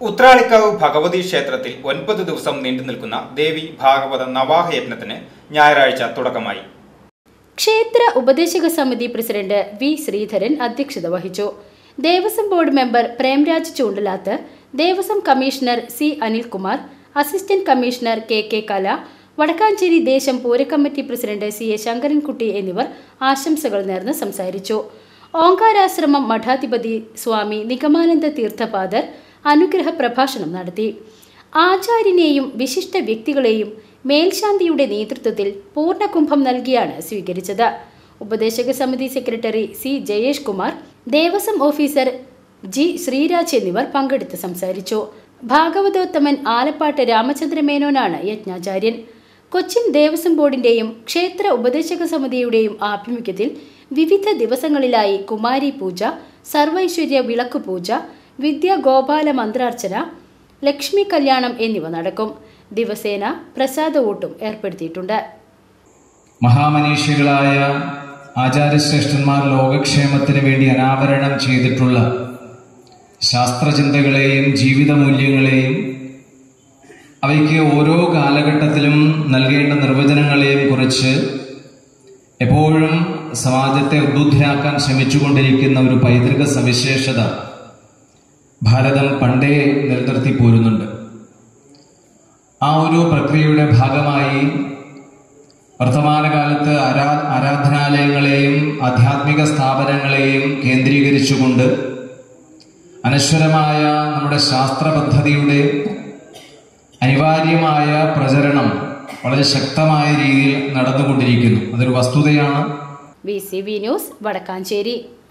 ഉത്രാളിക്കാവ് ഭഗവതി ക്ഷേത്രത്തിൽ 9 ദിവസം നീണ്ടുനിൽക്കുന്ന ദേവി ഭാഗവത നവാഹയജ്ഞത്തിന് ഞായറാഴ്ച തുടക്കമായി. ക്ഷേത്ര ഉപദേശക സമിതി പ്രസിഡന്റ് വി ശ്രീധരൻ അധ്യക്ഷത വഹിച്ചു. Devaswom board member Premraj Choondalath, Devaswom commissioner C Anilkumar, assistant commissioner K Kala, Vadakkancheri ദേശം പൂരക്കമ്മിറ്റി പ്രസിഡന്റ് സി എ ശങ്കരൻകുട്ടി എന്നിവർ ആശംസകൾ നേർന്ന് സംസാരിച്ചു. ഓങ്കാരാശ്രമം മഠാധിപതി സ്വാമി നിഗമാനന്ദ തീർത്ഥപാദർ അനുഗ്രഹ പ്രഭാഷണം നടത്തി. ആചാര്യനെയും വിശിഷ്ട വ്യക്തികളെയും മേൽശാന്തിയുടെ നേതൃത്വത്തിൽ പൂർണ്ണകുംഭം നൽകിയാണ് സ്വീകരിച്ചത്. ഉപദേശക സമിതി secretary C Jayesh Kumar, Devaswom officer G Sreeraj എന്നിവർ പങ്കെടുത്ത് സംസാരിച്ചു. ഭാഗവതോത്തമൻ ആലപ്പാട്ട് രാമചന്ദ്രമേനോനാണ് യജ്ഞാചാര്യൻ. കൊച്ചിൻ ദേവസ്വം ബോർഡിന്റെയും ക്ഷേത്ര ഉപദേശക സമിതിയുടെയും ആഭിമുഖ്യത്തിൽ വിവിധ ദിവസങ്ങളിലായി കുമാരി പൂജ, സർവൈശ്വര്യ വിളക്ക് പൂജ, വിദ്യാഗോപാല മന്ത്രാർച്ചന, ലക്ഷ്മി കല്യാണം എന്നിവ നടക്കും. ദിവസേന പ്രസാദവൂട്ടും ഏർപ്പെടുത്തിയിട്ടുണ്ട്. മഹാമനീഷികളായ ആചാര്യശ്രേഷ്ഠന്മാർ ലോകക്ഷേമത്തിന് വേണ്ടി അനാവരണം ചെയ്തിട്ടുള്ള ശാസ്ത്രചിന്തകളെയും ജീവിത മൂല്യങ്ങളെയും അവയ്ക്ക് ഓരോ കാലഘട്ടത്തിലും നൽകേണ്ട നിർവചനങ്ങളെയും കുറിച്ച് എപ്പോഴും സമാജത്തെ ഉദ്ബുദ്ധരാക്കാൻ ശ്രമിച്ചുകൊണ്ടിരിക്കുന്ന ഒരു പൈതൃക സവിശേഷത ഭാരതം പണ്ടേ നിലനിർത്തി പോരുന്നുണ്ട്. ആ ഒരു പ്രക്രിയയുടെ ഭാഗമായി വർത്തമാനകാലത്ത് ആരാധനാലയങ്ങളെയും ആധ്യാത്മിക സ്ഥാപനങ്ങളെയും കേന്ദ്രീകരിച്ചുകൊണ്ട് അനശ്വരമായ നമ്മുടെ ശാസ്ത്ര പദ്ധതിയുടെ അനിവാര്യമായ പ്രചരണം വളരെ ശക്തമായ രീതിയിൽ നടന്നുകൊണ്ടിരിക്കുന്നു. അതൊരു വസ്തുതയാണ്. VCV news, Vadakkanchery.